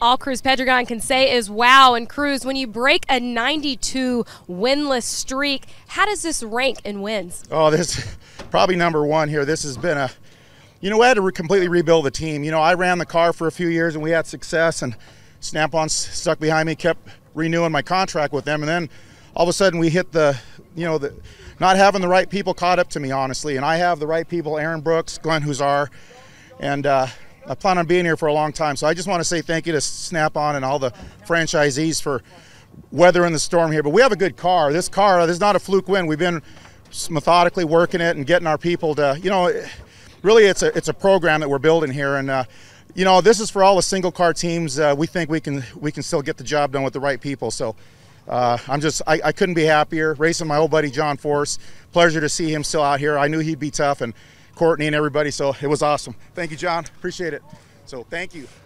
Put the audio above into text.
all Cruz Pedregon can say is wow. And Cruz, when you break a 92 winless streak, how does this rank in wins? Oh, this is probably number one here. This has been we had to completely rebuild the team. I ran the car for a few years and we had success, and Snap-on stuck behind me, kept renewing my contract with them, and then all of a sudden we hit the not having the right people caught up to me, honestly. And I have the right people: Aaron Brooks, Glenn Huzar, and I plan on being here for a long time. So I just want to say thank you to Snap-on and all the franchisees for weathering the storm here. But we have a good car. This is not a fluke win. We've been methodically working it and getting our people to, really it's a program that we're building here. And this is for all the single car teams. We think we can still get the job done with the right people. So I couldn't be happier. Racing my old buddy John Force. Pleasure to see him still out here. I knew he'd be tough, and Courtney and everybody, so it was awesome. Thank you, John. Appreciate it. So thank you.